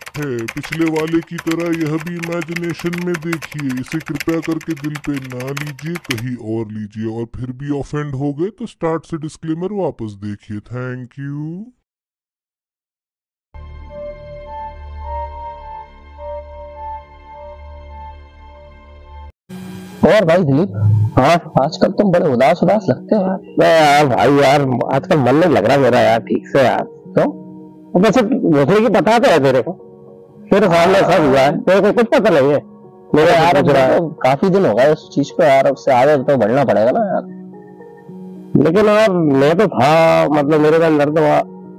है। पिछले वाले की तरह यह भी इमेजिनेशन में देखिए। इसे कृपया करके दिल पे ना लीजिए, कहीं और लीजिए। और फिर भी ऑफेंड हो गए तो स्टार्ट से डिस्क्लेमर वापस देखिए। Thank you. और भाई दिलीप, हाँ आजकल तुम बड़े उदास उदास लगते हो यार। मैं यार भाई यार आजकल मन नहीं लग रहा मेरा यार ठीक से यार। क्यों? तो वैसे घुसने की पता तो है तेरे को, तेरे सामने सब हुआ है, तेरे को कुछ पता नहीं है मेरे यार। अब तो काफी दिन हो गए उस चीज को यार, उससे आगे तो बढ़ना पड़ेगा ना यार। लेकिन यार मैं तो था, मतलब मेरे अंदर तो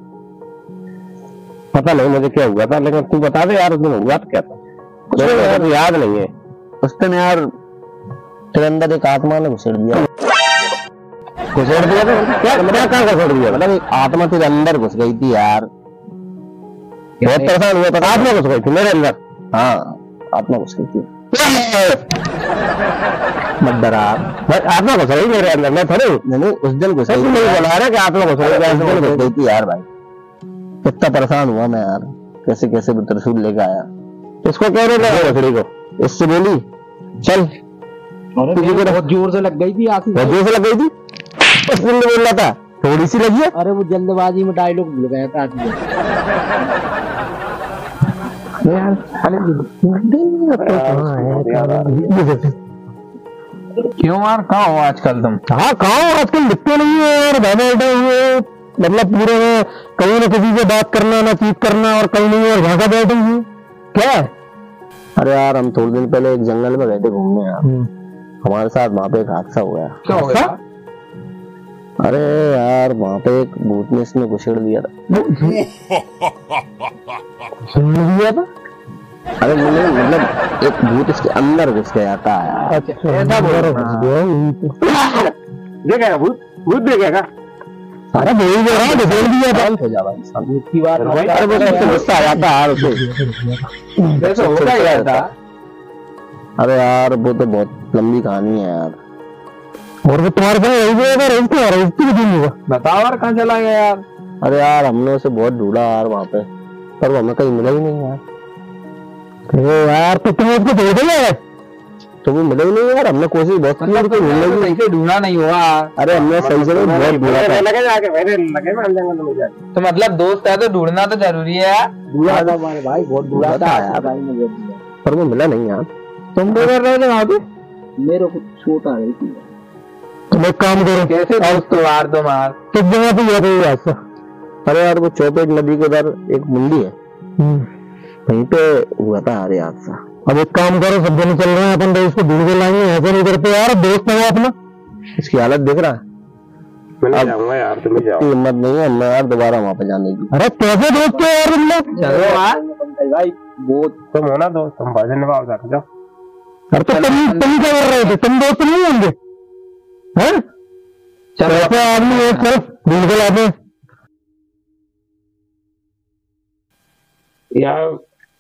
पता नहीं मुझे क्या हुआ था, लेकिन तू बता दे यार उस दिन हुआ तो क्या था। कुछ यार याद नहीं है उस दिन यार। तेरे अंदर एक आत्मा ने घुसेड़ दिया। घुसेड़ दिया तो क्या क्या कहाँ घुसेड़ दिया? मतलब एक आत्मा तेरे अंदर घुस गई थी यार। बहुत परेशान हुआ था। आत्मा घुस गई थी मेरे अंदर। हाँ आत्मा घुस गई थी। मत डरा, आत्मा घुस गई मेरे अंदर। मैं थोड़ी नहीं उस दिन घुस गई। नहीं बोला रहा कि आत्मा घुस गई, उस दिन घुस गई थी यार भाई। कितना परेशान हुआ मैं यार, कैसे कैसे भी त्रिशूल लेके आया। इसको कह रहे थे घुसड़ी को, इससे बोली चल। बहुत जोर से लग गई थी आंसू। बहुत जोर से लग गई थी। उस दिन बोल रहा था थोड़ी सी लगी है। अरे वो जल्दबाजी में डायलॉग भूल गया था यार। क्यों यार, कहाँ हो आजकल तुम? हाँ कहाँ हो आजकल, दिखते नहीं है यार। बैठे हुए मतलब पूरे में कहीं ना किसी से बात करना ना चीत करना, और कहीं नहीं और भागा बैठे हुए क्या है? अरे यार हम थोड़े दिन पहले एक जंगल में गए थे घूमने यार। हमारे साथ वहां पे एक हादसा हुआ। क्या हो गया? अरे यार वहां पे एक भूत ने इसमें घुसेड़ दिया था। दिया था? अरे मतलब एक भूत इसके अंदर घुस गया था यार। ऐसा बोल रहा देखेगा भूत, भूत देखेगा। अरे बोल रहा है घुसेड़ दिया था। हो जा भाई भूत की बात। अरे वो गुस्सा आ जाता यार उसे। ऐसा होता ही रहता। अरे यार वो तो बहुत लंबी कहानी है यार। और वो तुम्हारे पास बताओ यार, कहाँ चला गया यार? अरे यार हमने उसे बहुत ढूंढा यार वहाँ पे, पर वो हमें कहीं मिला ही नहीं यार। यार तो तुम उसको ढूंढ गए, तो वो मिला ही नहीं यार। हमने कोशिश बहुत की, मतलब ढूंढा नहीं हुआ। अरे हमने सही से बहुत ढूंढा था। तो मतलब दोस्त है तो ढूंढना तो जरूरी है यार। ढूंढा था हमारे भाई, बहुत ढूंढा था यार, पर वो मिला नहीं यार। तुम क्या कर रहे थे वहाँ पे? मेरे को चोट आ गई थी। तुम एक काम करो। कैसे दोस्त यार तुम यार? किस जगह पे गया था ये हादसा? अरे यार वो चौपेट नदी के उधर एक मुंडी है, वहीं पे हुआ था यार हादसा। अब एक काम करो, सब जने चल रहे हैं अपन, इसको ढूंढ के लाएंगे। ऐसा नहीं करते यार, दोस्त है अपना। इसकी हालत देख रहा है। मैं नहीं जाऊंगा यार, तुम ही जाओ। हिम्मत नहीं है मैं यार दोबारा वहां पे जाने की। अरे कैसे दोस्त है यार तुम लोग? चलो यार भाई वो तुम हो ना दोस्त, तुम भजन निभाओ जाओ। अरे तो तुम क्या कर रहे थे? तुम दोस्त नहीं होंगे? चलो ऐसे आदमी है, चल ढूंढ के लाते। यार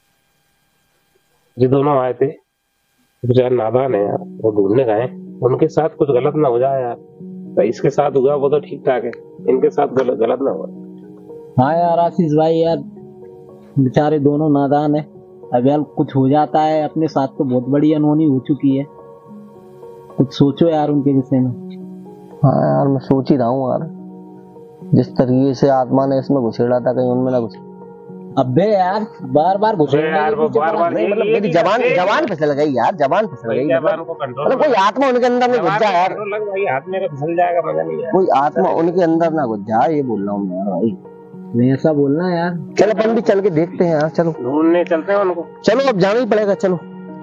जो दोनों आए थे बेचारे नादान है यार, वो ढूंढने गए, उनके साथ कुछ गलत ना हो जाए यार। तो इसके साथ हुआ वो तो ठीक ठाक है, इनके साथ गलत ना हो। हाँ यार आशीष भाई यार, बेचारे दोनों नादान है। अब यार कुछ हो जाता है अपने साथ तो बहुत बड़ी अनहोनी हो चुकी है। कुछ सोचो यार उनके विषय में। हाँ यार मैं सोच ही रहा हूँ यार, जिस तरीके से आत्मा ने इसमें घुसेड़ा था कहीं उनमें ना घुसे। अबे यार बार बार घुसेड़ने यार वो बार-बार नहीं, मतलब मेरी जबान फिसल गई यार, जबान फिसल गई। जबान को कंट्रोल, मतलब कोई आत्मा उनके अंदर नहीं घुस जाए यार। लग भाई हाथ मेरा फिसल जाएगा, मजा नहीं आएगा। कोई आत्मा उनके अंदर ना घुस जाए, ये बोल रहा हूँ मैं यार भाई। नहीं ऐसा बोलना यार। चलो अपन भी चल के देखते हैं यार, चलो ढूंढने चलते हैं उनको। चलो अब जाना ही पड़ेगा, चलो।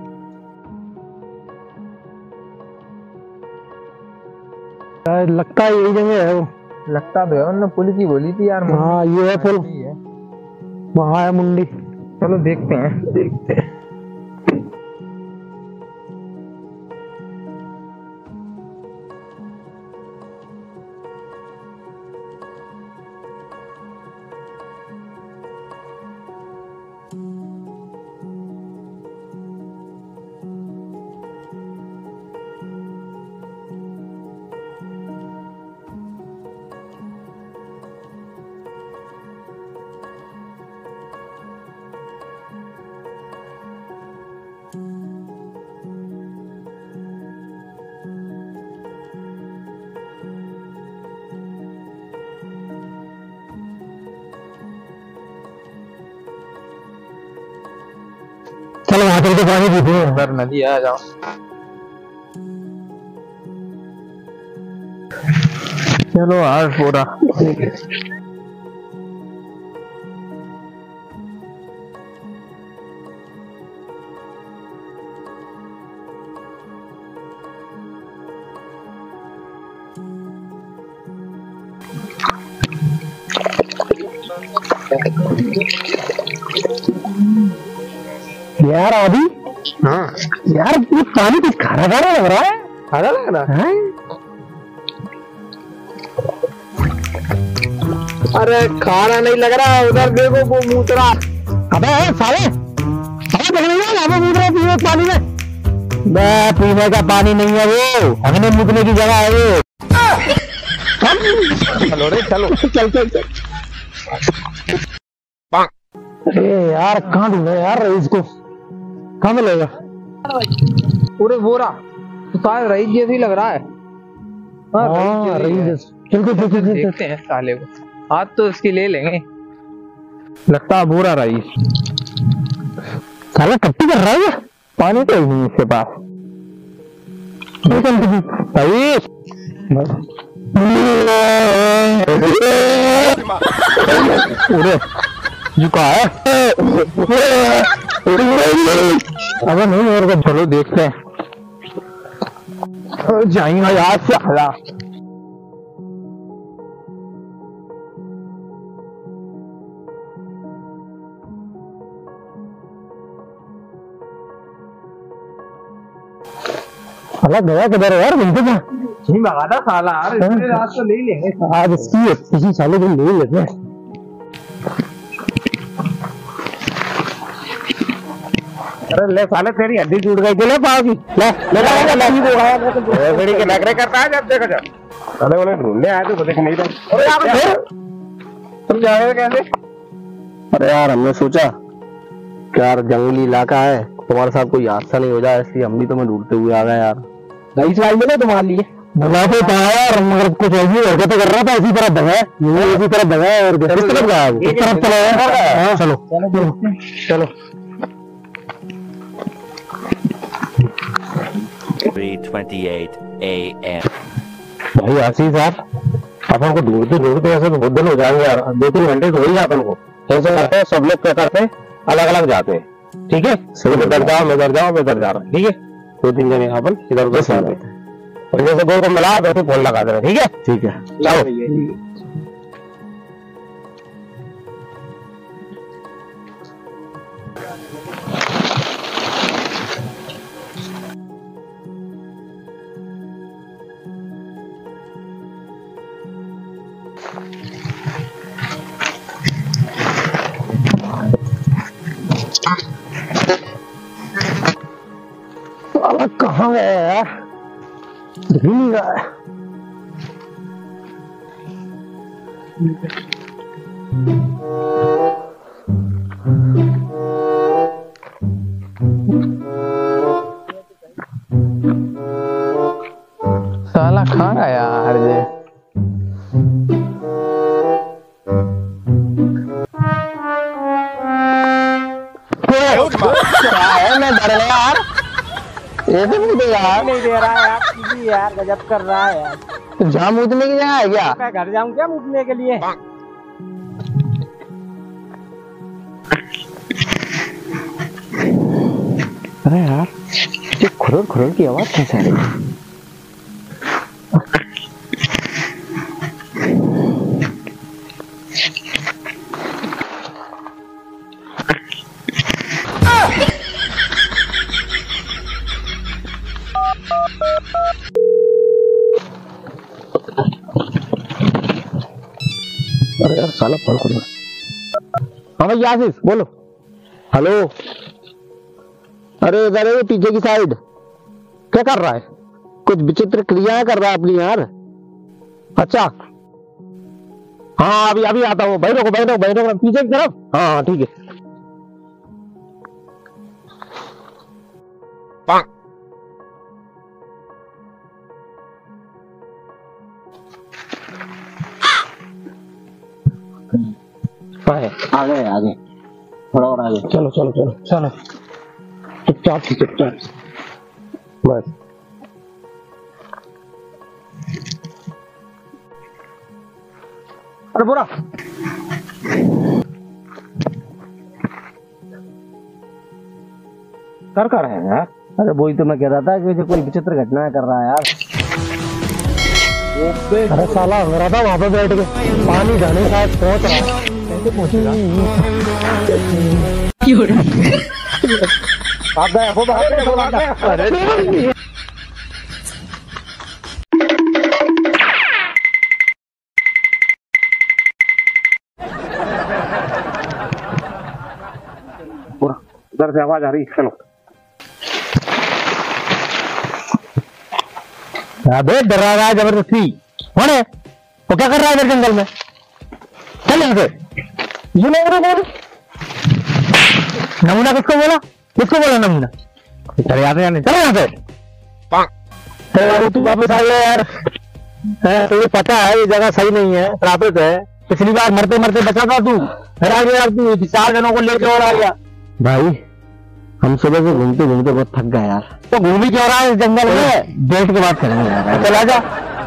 लगता है यही जगह है वो। लगता तो है, उन्होंने पुल की बोली थी यार। हाँ ये है पुल, वहाँ है मुंडी। चलो देखते हैं। आकर के पानी पीते हैं। उधर नदी आ जाओ। चलो यार पूरा यार अभी हाँ यार ये पानी कुछ खारा खारा लग रहा है। खाना लग रहा है। अरे खाना नहीं लग रहा, उधर देखो वो मूतरा। अबे साले साले पकड़ेगा यहाँ मूत रहा पीने पानी में। बे पीने का पानी नहीं है वो, हगने मुकने की जगह है वो। चलो रे चलो। चल चल चल। अरे यार कहाँ ढूंढे यार रईस को, कहाँ मिलेगा? पूरे बोरा तो शायद रईस जैसे ही लग रहा है। हाँ रईस। चल चल चल चल चल। देखते हैं साले को, आज तो इसकी ले लेंगे। लगता है बोरा रईस। साला कट्टी कर रहा है, पानी तो ही नहीं इसके पास। रईस झुका है। अब नहीं और को चलो देखते हैं। जाएंगे यार से हला। हला गया किधर है यार? घूमते क्या नहीं भगा था साला यार, इसलिए रात को ले लेंगे। आज इसकी किसी साले को ले लेते हैं। अरे ले साले तेरी हड्डी टूट गई ले पाव की। ले के नखरे करता है जब देखो जब। अरे उन्हें ढूंढने आए तो देख नहीं रहे। अरे यार फिर तुम जाओगे कैसे? अरे यार हमने सोचा कि यार जंगली इलाका है, तुम्हारे साथ कोई हादसा नहीं हो जाए, इसलिए हम भी तुम्हें ढूंढते हुए आ गए यार। रईस भाई ने तुम्हारे लिए बुला तो था यार, मगर कुछ ऐसी हरकतें कर रहा था, इसी तरफ दबा है, इसी तरफ दबा है। और किस तरफ गया वो? इस तरफ चला गया। हाँ चलो चलो। 3:28 a.m. भाई आशीष यार, अपन को ढूंढते ढूंढते ऐसे तो बहुत दिन हो जाएंगे यार, 2-3 घंटे तो हो ही जाते अपन को। ऐसे करते हैं सब लोग क्या करते हैं, अलग अलग जाते हैं। ठीक है, सब इधर जाओ मैं इधर जाओ मैं इधर जा रहा हूँ। ठीक है, 2-3 जने अपन इधर उधर चल रहे हैं और जैसे दो को मिला तो फोन लगा दे रहे। ठीक है ठीक है चलो। कहाँ गया यार, दिख ही नहीं रहा है। साला कहाँ गया यार ये? क्या है, मैं डर गया यार। ऐसे नहीं दे यार, नहीं दे रहा है यार, यार गजब कर रहा है यार। जहाँ मुदने की जगह है क्या? मैं घर जाऊं क्या मुदने के लिए? अरे यार ये खुरर खुरर की आवाज कैसे आ रही है? अरे यार साला फोन कर रहा है। हाँ भाई आशीष बोलो। हेलो, अरे इधर है पीछे की साइड। क्या कर रहा है? कुछ विचित्र क्रियाएं कर रहा है अपनी यार। अच्छा हाँ अभी अभी आता हूँ। भाई रोको पीछे की तरफ। हाँ हाँ ठीक है। आगे थोड़ा और आगे। चलो चलो चलो चलो। तो चुपचाप से चुपचाप बस। अरे बोरा कर रहे हैं यार? अरे वही तो मैं कह रहा था कि कोई विचित्र घटना कर रहा है यार। अरे साला मेरा था वहां पे बैठ के पानी जाने शायद पहुंच रहा है, कैसे पहुंचेगा? आप गए हो बाहर। उधर से आवाज आ रही, चलो। अबे डर रहा है जबरदस्ती, कौन है वो? क्या कर रहा है इधर जंगल में? चल यहाँ से। ये नमूना किसको बोला? किसको बोला नमूना? चले जाते या नहीं? चले यहाँ से। तू वापस आ गया यार। तुझे पता है ये जगह सही नहीं है, श्रापित है। पिछली बार मरते मरते बचा था तू, फिर आ गया तू 4 जनों को लेकर और आ गया। भाई हम सुबह से घूमते घूमते बहुत थक गए यार। तो घूमी क्यों रहा है इस जंगल में? बैठ के बात करेंगे यार। चल आजा।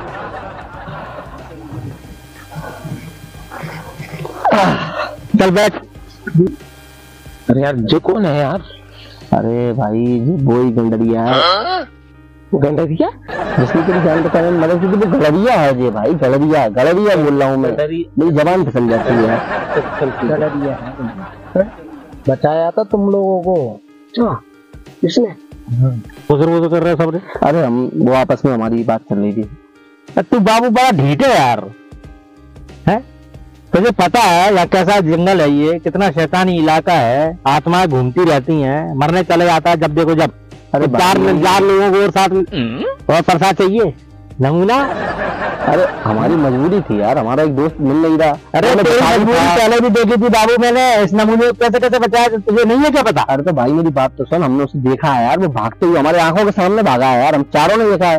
चल बैठ। अरे यार जो कौन है यार? अरे भाई जो बोई गंडरिया है। गंडरिया जिसने तेरी जान बचाने में मदद की थी, वो गलरिया है जी भाई। गलरिया गलरिया बोल रहा हूँ मैं, मेरी जबान फिसल जाती है। गलरिया है, बचाया था तुम लोगों को। इसने वो कर रहे सब। अरे हम वो आपस में हमारी बात चल रही थी। तू बाबू बड़ा ढीठ है यार, है? तुझे पता है या कैसा जंगल है ये, कितना शैतानी इलाका है, आत्माएं घूमती रहती हैं, मरने चले जाता है जब देखो जब। अरे 4 लोगों को और साथ और प्रसाद चाहिए नमूना। अरे हमारी मजबूरी थी यार, हमारा एक दोस्त मिल नहीं रहा। अरे मजबूरी पहले भी देखी थी बाबू मैंने। इस नमूने को कैसे कैसे बचाया तुझे नहीं है क्या पता? अरे तो भाई मेरी बात तो सुन, हमने उसे देखा है यार, वो भागते हुए हमारे आंखों के सामने भागा है यार, हम चारों ने देखा है।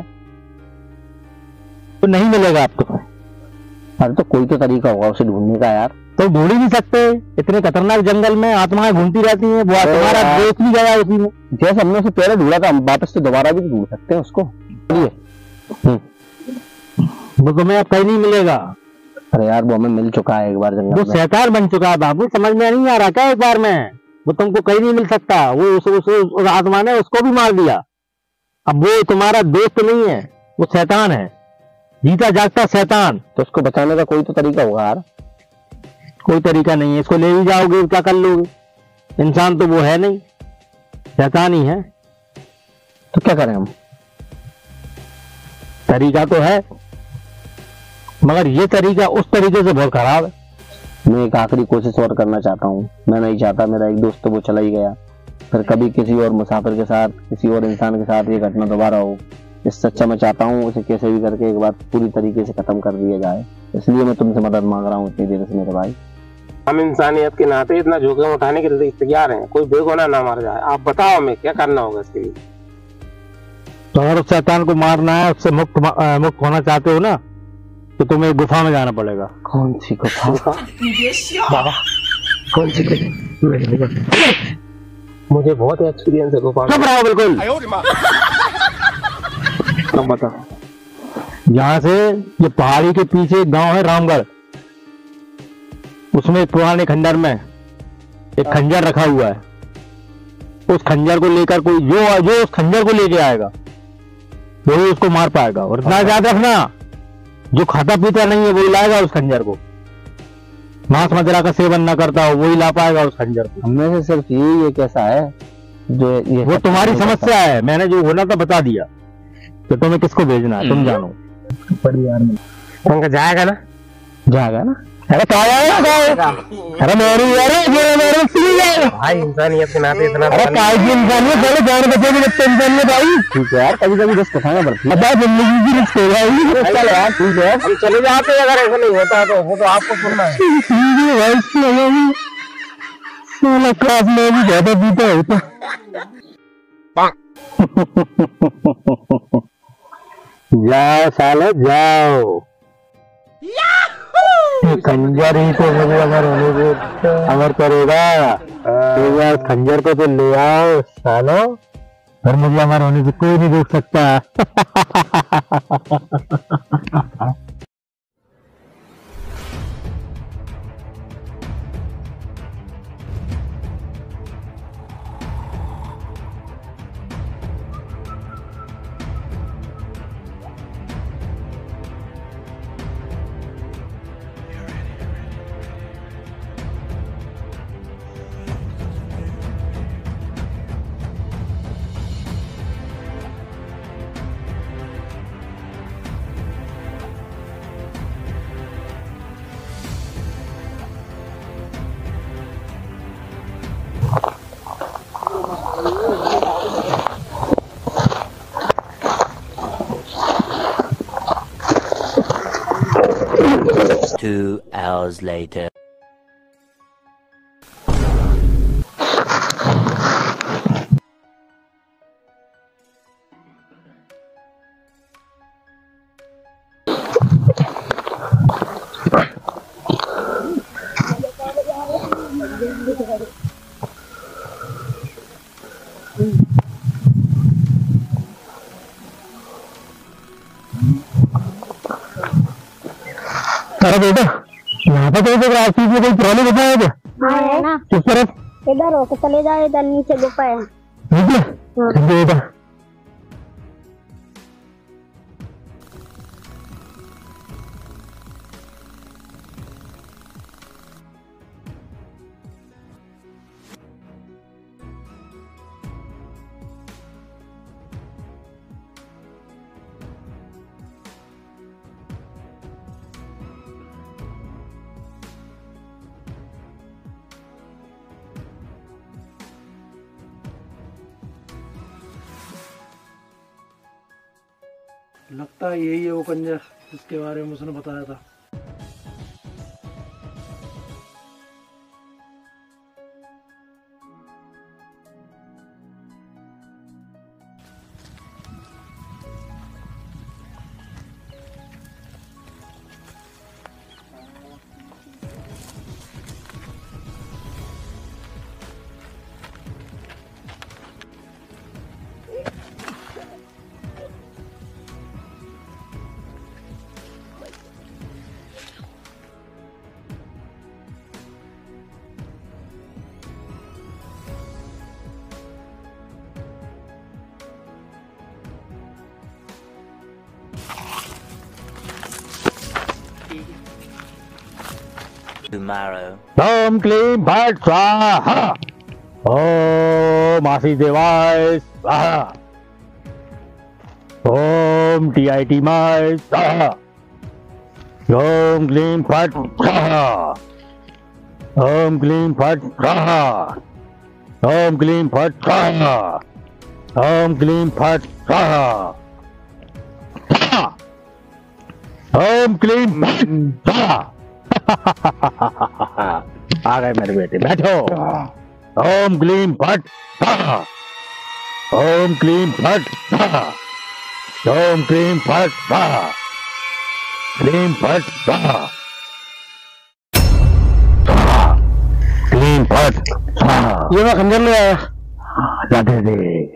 तो नहीं मिलेगा आपको? अरे तो कोई तो तरीका होगा उसे ढूंढने का यार। तो ढूंढ ही नहीं सकते, इतने खतरनाक जंगल में आत्माएं घूमती रहती हैं। वो तुम्हारा दोस्त भी गया उसी में, जैसे हमने उसे पहले ढूंढा था, हम वापस से दोबारा भी ढूंढ सकते हैं उसको। वो तुम्हें अब कहीं नहीं मिलेगा। अरे यार वो हमें मिल चुका है एक बार जंगल में। वो शैतान बन चुका है बाबू, समझ में नहीं आ रहा क्या? एक बार में वो तुमको कहीं नहीं मिल सकता। वो उस आत्मा ने उसको भी मार दिया। अब वो तुम्हारा दोस्त नहीं है, वो शैतान है, जीता जागता शैतान। तो उसको बचाने का कोई तो तरीका होगा यार। कोई तरीका नहीं है, इसको ले ही जाओगे क्या कर लोगे? इंसान तो वो है नहीं, शैतान ही है। तो क्या करें हम? तरीका तो है, मगर ये तरीका उस तरीके से बहुत खराब है। मैं एक आखिरी कोशिश और करना चाहता हूँ। मैं नहीं चाहता मेरा एक दोस्त तो वो चला ही गया, फिर कभी किसी और मुसाफिर के साथ, किसी और इंसान के साथ ये घटना दोबारा हो। इससे अच्छा मैं चाहता हूँ उसे कैसे भी करके एक बार पूरी तरीके से खत्म कर दिया जाए। इसलिए मैं तुमसे मदद मांग रहा हूँ इतनी देर से मेरे भाई। हम इंसानियत के नाते इतना जोखिम उठाने के लिए तैयार हैं, कोई बेगुनाह ना मार जाए। आप बताओ हमें क्या करना होगा इसके लिए? तो अगर उस शैतान को मारना है, उससे मुक्त होना चाहते हो ना, तो तुम्हें एक गुफा में जाना पड़ेगा। कौन सी गुफा? बाबा कौन सी गुफा? मुझे बहुत एक्सपीरियंस है गुफा में। चुप रहो बिल्कुल। अब बताओ। यहाँ से ये पहाड़ी के पीछे एक गांव है रामगढ़, उसमें पुराने खंडर में एक खंजर रखा हुआ है। उस खंजर को लेकर कोई जो उस खंजर को लेके आएगा वही उसको मार पाएगा। और इतना याद रखना, जो खाता पीता नहीं है वही लाएगा उस खंजर को। मांस मदिरा का सेवन न करता हो वही ला पाएगा उस खंजर को। हमें से सिर्फ ये कैसा है जो ये वो तुम्हारी समस्या है। मैंने जो होना था बता दिया, तो तुम्हें किसको भेजना है तुम जानो। पंकज जाएगा ना? जाएगा ना? अरे कहा जाएगा? अरे मेरी भाई इंसानियत के नाते इतना। अरे काय की इंसानियत, पहले जान बचे भी लगते इंसानियत भाई। ठीक है यार, कभी कभी रिस्क उठाना पड़ता है। बता जिंदगी की रिस्क हो जाएगी। चल यार ठीक है, हम चले जाते हैं। अगर ऐसा नहीं होता तो वो तो आपको सुनना है। भाई क्लास में भी ज्यादा पीता होता। जाओ साले जाओ। खंजर ही तो मुझे अमर होने को अमर करेगा। एक बार खंजर को तो ले आओ सालो, फिर मुझे अमर होने से कोई नहीं रोक सकता। Two hours later. अरे बेटा, यहाँ पर तो रास्ते में कोई ट्रॉली बचा है क्या? हाँ है ना, किस तरफ? इधर होके चले जाओ, इधर नीचे गुफा है। नीचे? हाँ। बेटा लगता है यही है वो कंजर जिसके बारे में उसने बताया था। Tomorrow. ओम क्लीं भट स्वाहा, ओम आशीष देवाय स्वाहा, ओम TIT माय स्वाहा, ओम क्लीं भट स्वाहा, ओम क्लीं भट स्वाहा, ओम क्लीं भट स्वाहा, ओम क्लीं भट स्वाहा, ओम क्लीं भट स्वाहा। आ गए मेरे बेटे, बैठो। ओम क्लीं भट स्वाहा, ओम क्लीं भट स्वाहा, ओम क्लीं भट स्वाहा, क्लीं भट स्वाहा, क्लीं भट स्वाहा। ये मैं खंजर ले आया, लाते दे।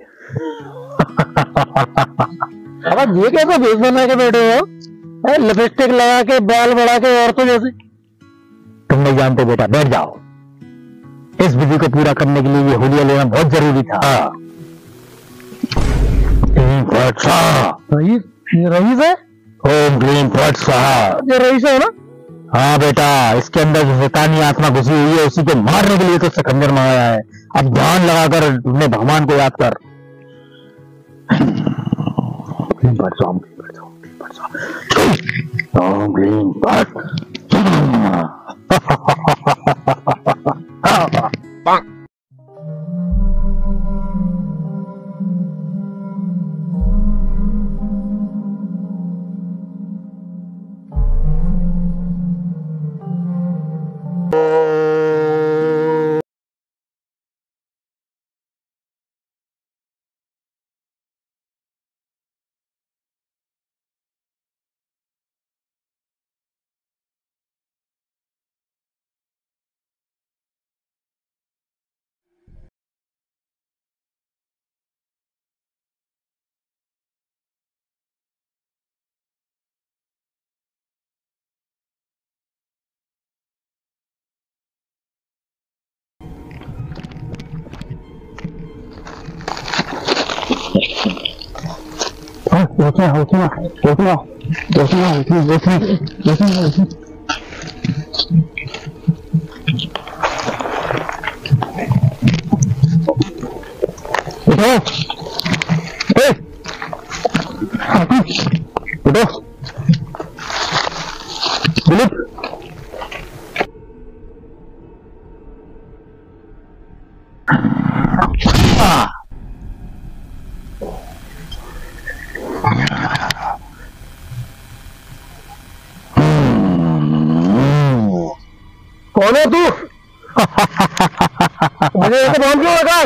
अब ये कैसे भेज बना के बैठे हो? लिपस्टिक लगा के, बाल बढ़ा के, औरतों जैसे। तुम नहीं जानते बेटा, बैठ जाओ। इस विधि को पूरा करने के लिए ये हुलिया लेना बहुत जरूरी था। रईस है? ओम क्लीं भट स्वाहा। ये रईस है ना? हाँ बेटा, इसके अंदर जो शैतानी आत्मा घुसी हुई है, उसी को मारने के लिए तो खंजर मंगाया है। अब ध्यान लगाकर अपने भगवान को याद कर। क्लीं भट स्वाहा, ओम क्लीं भट स्वाहा। कौन है तू? मुझे ये तो बहुत क्यों लगा?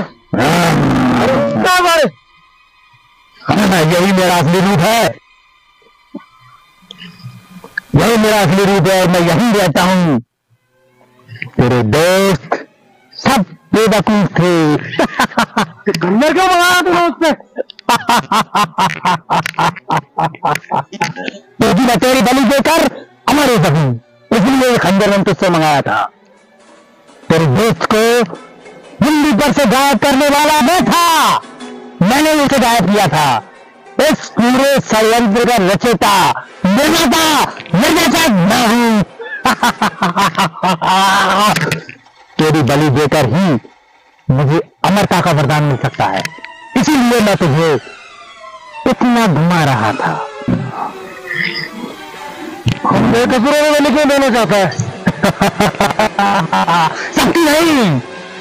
यही मेरा असली रूप है, यही मेरा असली रूप है और मैं यहीं रहता हूँ। तेरे दोस्त सब बेवकूफ थे। गन्नर क्यों मंगाया तूने उससे? क्योंकि मैं तेरी बलि देकर अमर हो सकूं, इसलिए खंजर मैंने तुझसे मंगाया था। तेरे दोस्त को दिल्ली पर से गायब करने वाला मैं था, मैंने उसे गायब किया था। इस पूरे षड्यंत्र का रचयिता निर्माता मैं हूं। तेरी बलि देकर ही मुझे अमरता का वरदान मिल सकता है, इसीलिए मैं तुझे इतना घुमा रहा था। हम बेकसूरों में क्यों देना चाहता है? शक्ति नहीं,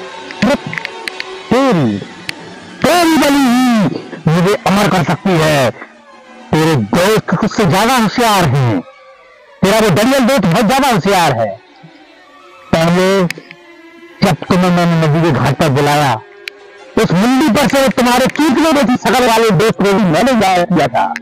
तेरी बलि ही मुझे अमर कर सकती है। तेरे दोस्त उससे ज्यादा होशियार हैं, तेरा वो दरियल दोस्त बहुत ज्यादा होशियार है। पहले जब तुम्हें मैंने नदी के घाट पर बुलाया, उस मुंडी पर से तुम्हारे चूकने जैसी शकल वाले दोस्त को भी मैंने गायब किया था।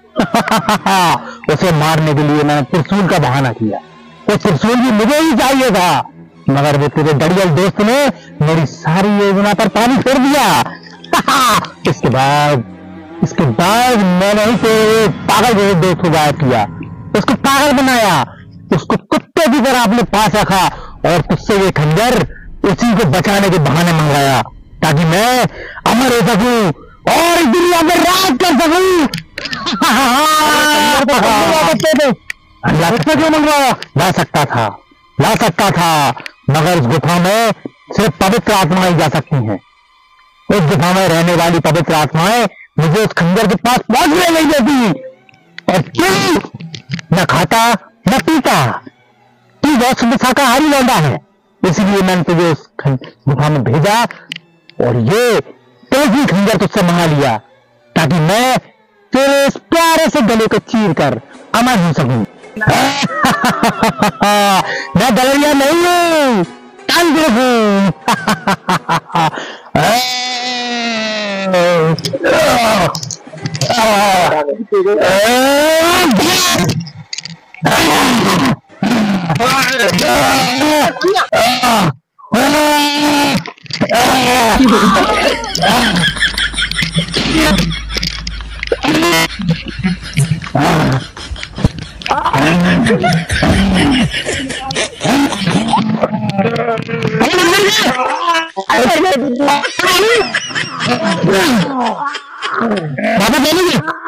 उसे मारने के लिए मैंने त्रिशूल का बहाना किया, वो त्रिशूल भी मुझे ही चाहिए था, मगर वो तेरे दरियल दोस्त ने मेरी सारी योजना पर पानी फेर दिया। इसके बाद मैंने ही तेरे पागल जैसे दोस्त को गायब किया, उसको पागल बनाया, उसको कुत्ते की तरह अपने पास रखा और तुझसे ये खंजर उसी को बचाने के बहाने मंगवाया, ताकि मैं अमर हो सकूं और इस दुनिया में राज कर सकूं। क्यों मंगवाया? ला सकता था, मगर उस गुफा में सिर्फ पवित्र आत्माएं जा सकती हैं। उस गुफा में रहने वाली पवित्र आत्माएं मुझे उस खंजर के पास पहुंचने नहीं देती। और तू न खाता न पीता, तू बहुत शुद्ध शाकाहारी लौंडा है, इसलिए मैंने तुझे उस गुफा में भेजा और ये तेजी खंजर तुझसे मंगा लिया, ताकि मैं तेरे इस प्यारे से गले को चीर कर अमर हो सकूं। मैं दलैया नहीं हूं, तंत्र हूं। बाबा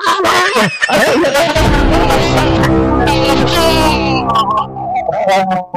बोलेंगे